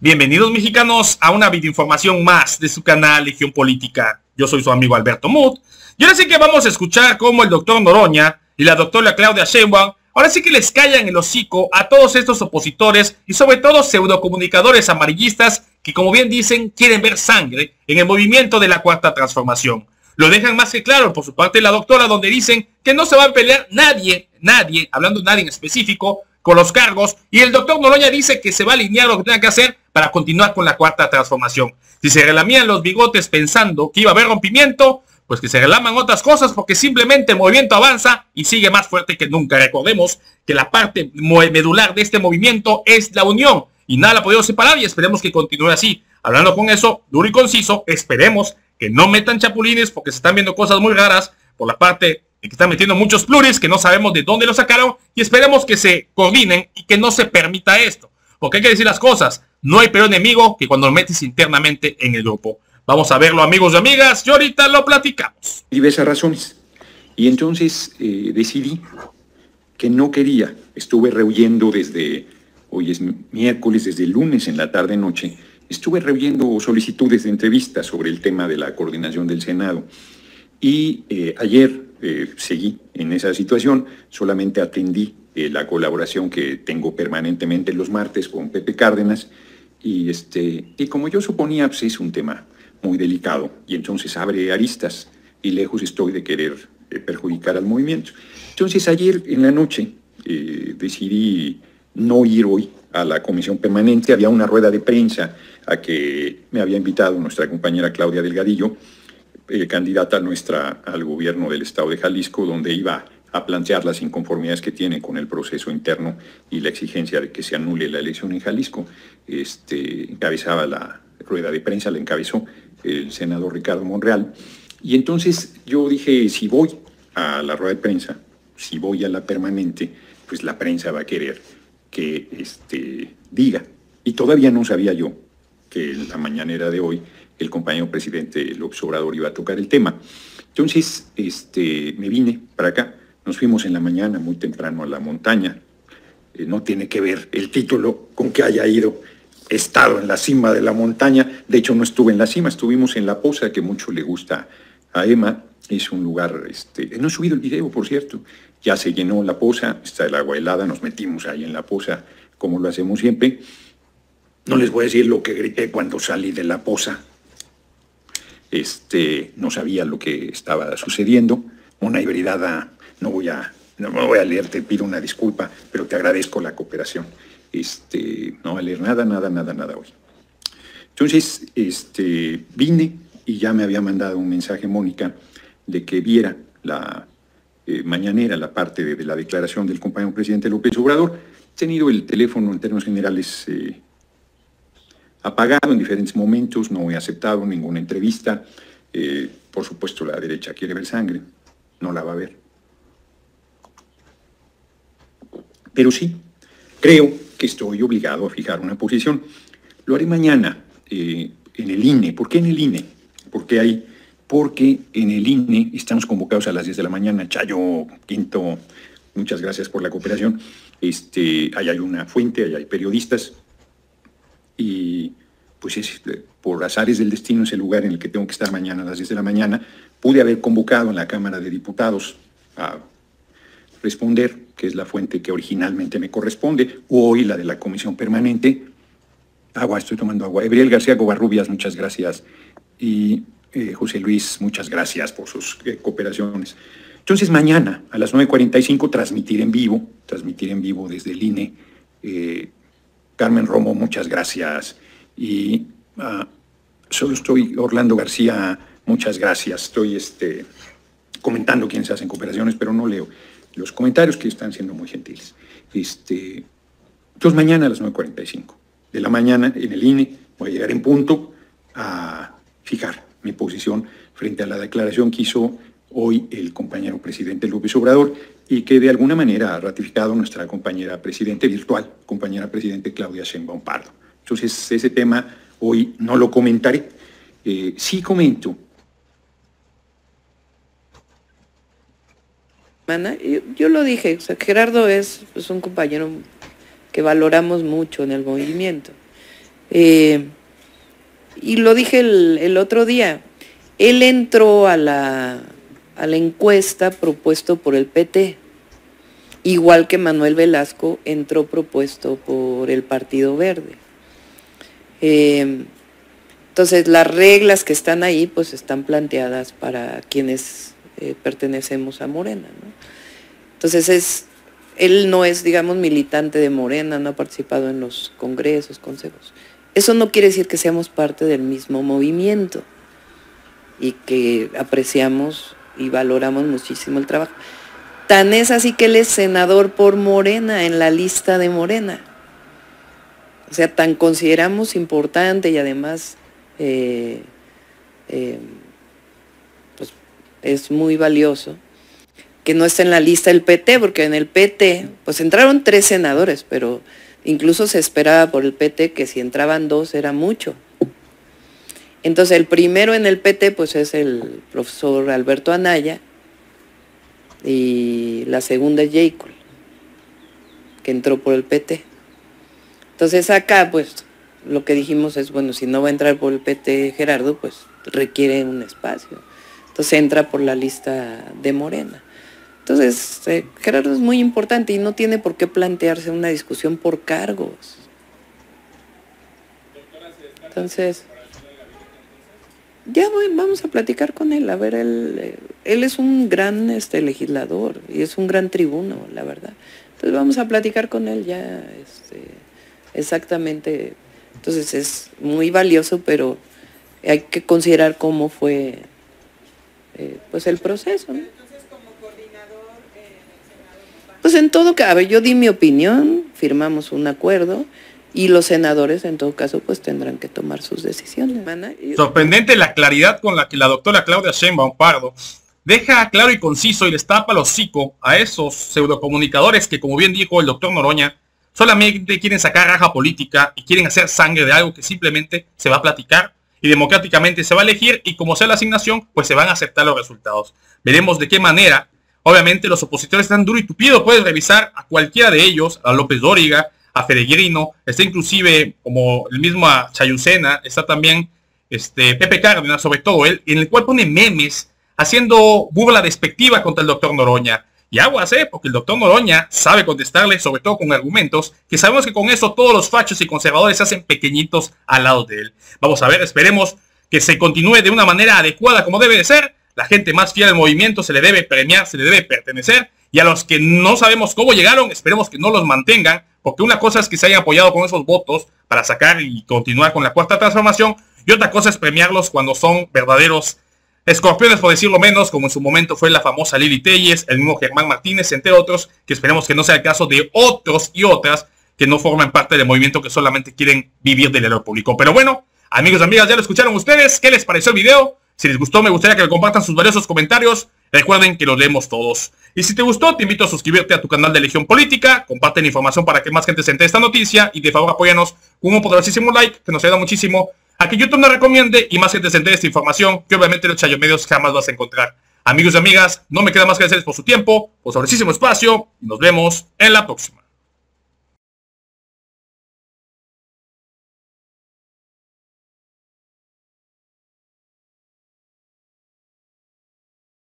Bienvenidos mexicanos a una videoinformación más de su canal Legión Política. Yo soy su amigo Alberto Muth. Y ahora sí que vamos a escuchar cómo el doctor Noroña y la doctora Claudia Sheinbaum ahora sí que les callan el hocico a todos estos opositores y sobre todo pseudocomunicadores amarillistas que, como bien dicen, quieren ver sangre en el movimiento de la Cuarta Transformación. Lo dejan más que claro por su parte la doctora, donde dicen que no se va a pelear nadie, hablando de nadie en específico, con los cargos, y el doctor Noroña dice que se va a alinear lo que tenga que hacer para continuar con la Cuarta Transformación. Si se relamían los bigotes pensando que iba a haber rompimiento, pues que se relaman otras cosas, porque simplemente el movimiento avanza y sigue más fuerte que nunca. Recordemos que la parte medular de este movimiento es la unión, y nada la ha podido separar, y esperemos que continúe así. Hablando con eso, duro y conciso, esperemos que no metan chapulines, porque se están viendo cosas muy raras por la parte de que están metiendo muchos pluris que no sabemos de dónde lo sacaron, y esperemos que se coordinen y que no se permita esto, porque hay que decir las cosas, no hay peor enemigo que cuando lo metes internamente en el grupo. Vamos a verlo, amigos y amigas, y ahorita lo platicamos. Diversas razones, y entonces decidí que no quería, estuve rehuyendo desde, hoy es miércoles, desde el lunes en la tarde-noche, estuve rehuyendo solicitudes de entrevistas sobre el tema de la coordinación del Senado, y ayer seguí en esa situación, solamente atendí la colaboración que tengo permanentemente los martes con Pepe Cárdenas, y como yo suponía, pues es un tema muy delicado, y entonces abre aristas, y lejos estoy de querer perjudicar al movimiento. Entonces ayer en la noche decidí no ir hoy a la comisión permanente. Había una rueda de prensa a que me había invitado nuestra compañera Claudia Delgadillo, candidata nuestra al gobierno del estado de Jalisco, donde iba a plantear las inconformidades que tiene con el proceso interno y la exigencia de que se anule la elección en Jalisco. Encabezaba la rueda de prensa, la encabezó el senador Ricardo Monreal, y entonces yo dije, si voy a la rueda de prensa, si voy a la permanente, pues la prensa va a querer que diga, y todavía no sabía yo que en la mañanera de hoy el compañero presidente López Obrador iba a tocar el tema. Entonces me vine para acá, nos fuimos en la mañana muy temprano a la montaña. No tiene que ver el título con que haya estado en la cima de la montaña. De hecho, no estuve en la cima, estuvimos en La Poza, que mucho le gusta a Emma. Es un lugar, no he subido el video, por cierto. Ya se llenó La Poza, está el agua helada, nos metimos ahí en La Poza, como lo hacemos siempre. No les voy a decir lo que grité cuando salí de La Poza. No sabía lo que estaba sucediendo. Una hibridada, no me voy a leer, te pido una disculpa, pero te agradezco la cooperación. No va a leer nada hoy. Entonces, vine y ya me había mandado un mensaje Mónica de que viera la mañanera, la parte de la declaración del compañero presidente López Obrador. He tenido el teléfono en términos generales apagado en diferentes momentos, no he aceptado ninguna entrevista. Por supuesto, la derecha quiere ver sangre, no la va a ver. Pero sí, creo que estoy obligado a fijar una posición. Lo haré mañana en el INE. ¿Por qué en el INE? Porque en el INE estamos convocados a las 10 de la mañana. Chayo Quinto, muchas gracias por la cooperación. Ahí hay una fuente, ahí hay periodistas. Y pues por azares del destino es el lugar en el que tengo que estar mañana a las 10 de la mañana. Pude haber convocado en la Cámara de Diputados a responder, que es la fuente que originalmente me corresponde, o hoy la de la Comisión Permanente. Estoy tomando agua. Ebriel García Covarrubias, muchas gracias. Y José Luis, muchas gracias por sus cooperaciones. Entonces mañana a las 9:45 transmitir en vivo desde el INE. Carmen Romo, muchas gracias. Y solo estoy, Orlando García, muchas gracias. Estoy comentando quiénes hacen cooperaciones, pero no leo los comentarios, que están siendo muy gentiles. Entonces mañana a las 9:45 de la mañana en el INE voy a llegar en punto a fijar mi posición frente a la declaración que hizo hoy el compañero presidente López Obrador y que de alguna manera ha ratificado nuestra compañera presidente virtual, compañera presidente Claudia Sheinbaum Pardo. Entonces ese tema hoy no lo comentaré. Sí comento. Yo lo dije, o sea, Gerardo es un compañero que valoramos mucho en el movimiento. Y lo dije el otro día, él entró a la encuesta propuesto por el PT, igual que Manuel Velasco entró propuesto por el Partido Verde. Entonces las reglas que están ahí pues están planteadas para quienes pertenecemos a Morena, ¿no? Entonces él no es, digamos, militante de Morena, no ha participado en los congresos, consejos. Eso no quiere decir que seamos parte del mismo movimiento y que apreciamos y valoramos muchísimo el trabajo. Tan es así que él es senador por Morena, en la lista de Morena. O sea, tan consideramos importante y además pues es muy valioso que no esté en la lista del PT, porque en el PT pues entraron 3 senadores, pero incluso se esperaba por el PT que si entraban 2 era mucho. Entonces el primero en el PT pues es el profesor Alberto Anaya y la segunda es Yeicol, que entró por el PT. Entonces acá pues lo que dijimos es, bueno, si no va a entrar por el PT Gerardo, pues requiere un espacio. Entonces entra por la lista de Morena. Entonces Gerardo es muy importante y no tiene por qué plantearse una discusión por cargos. Entonces, ya vamos a platicar con él. A ver, él es un gran legislador y es un gran tribuno, la verdad. Entonces vamos a platicar con él ya exactamente. Entonces es muy valioso, pero hay que considerar cómo fue pues el proceso, ¿no? Entonces, como coordinador en el Senado, pues en todo caso, a ver, yo di mi opinión, firmamos un acuerdo y los senadores en todo caso pues tendrán que tomar sus decisiones. Sorprendente la claridad con la que la doctora Claudia Sheinbaum Pardo deja claro y conciso y les tapa el hocico a esos pseudocomunicadores que, como bien dijo el doctor Noroña, solamente quieren sacar raja política y quieren hacer sangre de algo que simplemente se va a platicar y democráticamente se va a elegir, y como sea la asignación, pues se van a aceptar los resultados. Veremos de qué manera. Obviamente los opositores están duro y tupido. Puedes revisar a cualquiera de ellos, a López Dóriga, a Peregrino, está inclusive como el mismo Chayucena, está también Pepe Cárdenas, sobre todo él, en el cual pone memes haciendo burla despectiva contra el doctor Noroña. Y aguas, porque el doctor Noroña sabe contestarle, sobre todo con argumentos, que sabemos que con eso todos los fachos y conservadores se hacen pequeñitos al lado de él. Vamos a ver, esperemos que se continúe de una manera adecuada como debe de ser. La gente más fiel del movimiento se le debe premiar, se le debe pertenecer. Y a los que no sabemos cómo llegaron, esperemos que no los mantengan, porque una cosa es que se hayan apoyado con esos votos para sacar y continuar con la cuarta transformación, y otra cosa es premiarlos cuando son verdaderos escorpiones, por decirlo menos, como en su momento fue la famosa Lili Telles, el mismo Germán Martínez, entre otros, que esperemos que no sea el caso de otros y otras que no forman parte del movimiento, que solamente quieren vivir del error público. Pero bueno, amigos y amigas, ya lo escucharon ustedes. ¿Qué les pareció el video? Si les gustó, me gustaría que me compartan sus valiosos comentarios. Recuerden que los leemos todos. Y si te gustó, te invito a suscribirte a tu canal de Legión Política. Comparten información para que más gente se entere de esta noticia. Y de favor, apóyanos con un poderosísimo like, que nos ayuda muchísimo a que YouTube nos recomiende y más gente se entere de esta información, que obviamente en los chayomedios jamás vas a encontrar. Amigos y amigas, no me queda más que agradecerles por su tiempo, por su valiosísimo espacio, y nos vemos en la próxima.